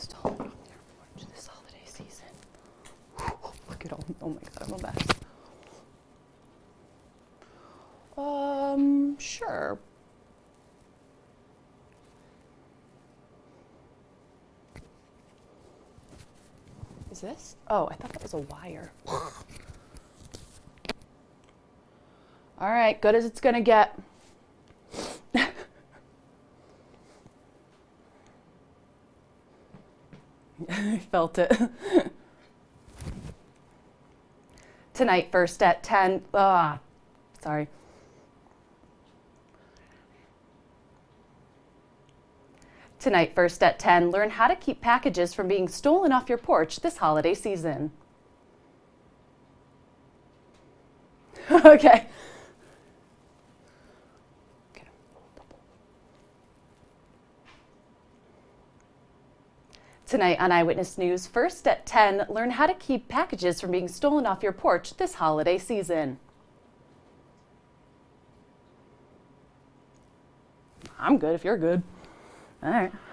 Stolen off your porch this holiday season. Look at all, oh my God, I'm a mess. Sure. Is this? Oh, I thought that was a wire. All right, good as it's gonna get. I felt it. Tonight, first at 10. Sorry. Tonight, first at 10, learn how to keep packages from being stolen off your porch this holiday season. Okay. Tonight on Eyewitness News, first at 10, learn how to keep packages from being stolen off your porch this holiday season. I'm good if you're good. All right.